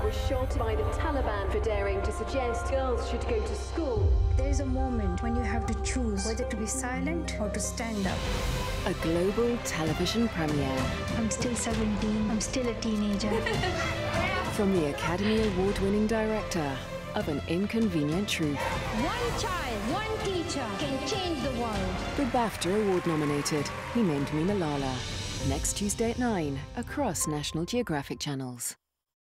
was shot by the Taliban for daring to suggest girls should go to school. There is a moment when you have to choose whether to be silent or to stand up. A global television premiere. I'm still 17. I'm still a teenager. From the Academy Award-winning director of An Inconvenient Truth. One child, one teacher can change the world. The BAFTA Award-nominated Named Me Malala. Next Tuesday at 9 across National Geographic channels.